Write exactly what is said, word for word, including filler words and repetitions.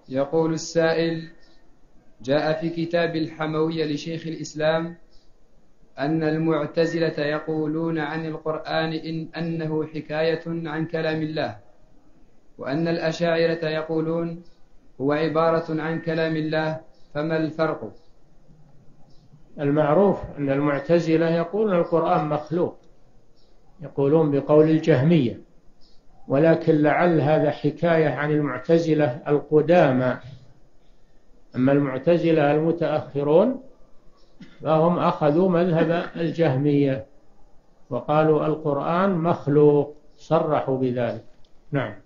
يقول السائل: جاء في كتاب الحموية لشيخ الإسلام أن المعتزلة يقولون عن القرآن إن أنه حكاية عن كلام الله، وأن الأشاعرة يقولون هو عبارة عن كلام الله، فما الفرق؟ المعروف أن المعتزلة يقولون القرآن مخلوق، يقولون بقول الجهمية، ولكن لعل هذا حكاية عن المعتزلة القدامى. أما المعتزلة المتأخرون فهم أخذوا مذهب الجهمية وقالوا القرآن مخلوق، صرحوا بذلك. نعم.